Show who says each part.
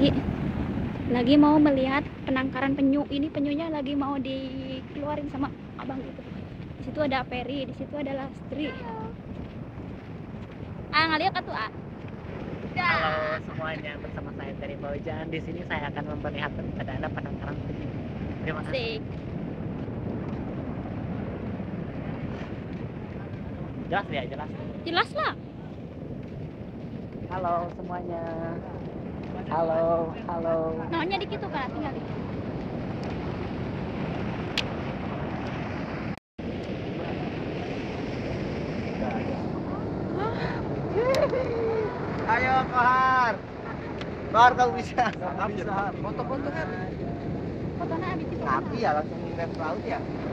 Speaker 1: lagi mau melihat penangkaran penyu. Ini penyunya lagi mau dikeluarin sama abang itu. Di situ ada Peri, di situ ada Lastri. Ngeliat tuh
Speaker 2: Halo semuanya, bersama saya dari Paujan. Di sini saya akan memperlihatkan kepada Anda penangkaran penyu. Terima kasih.
Speaker 1: Asik.
Speaker 2: Jelas ya, jelas.
Speaker 1: Jelas lah.
Speaker 2: Halo semuanya. Halo, halo.
Speaker 1: Namanya dikit tuh kan, tinggal dikit.
Speaker 3: Ayo Kohar. Kohar kamu bisa.
Speaker 2: Bisa. Foto-foto kan.
Speaker 1: Fotonya abis itu.
Speaker 3: Tapi ya langsung ngeliat laut ya.